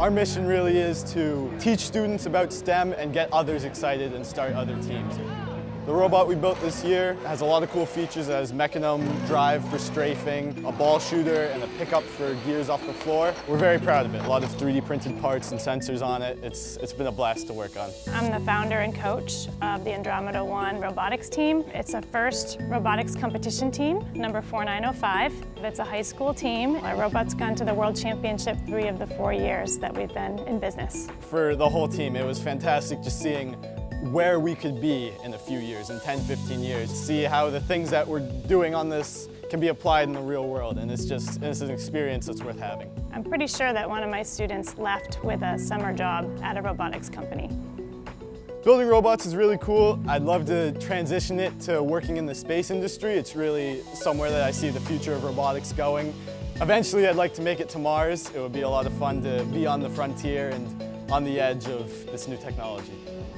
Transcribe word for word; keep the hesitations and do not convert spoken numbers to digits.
Our mission really is to teach students about STEM and get others excited and start other teams. The robot we built this year has a lot of cool features. It has mechanism drive for strafing, a ball shooter, and a pickup for gears off the floor. We're very proud of it. A lot of three D printed parts and sensors on it. It's, it's been a blast to work on. I'm the founder and coach of the Andromeda one robotics team. It's a first robotics competition team, number four nine oh five. It's a high school team. Our robot's gone to the World Championship three of the four years that we've been in business. For the whole team, it was fantastic just seeing where we could be in a few years, in ten, fifteen years. See how the things that we're doing on this can be applied in the real world, and it's just it's an experience that's worth having. I'm pretty sure that one of my students left with a summer job at a robotics company. Building robots is really cool. I'd love to transition it to working in the space industry. It's really somewhere that I see the future of robotics going. Eventually, I'd like to make it to Mars. It would be a lot of fun to be on the frontier and on the edge of this new technology.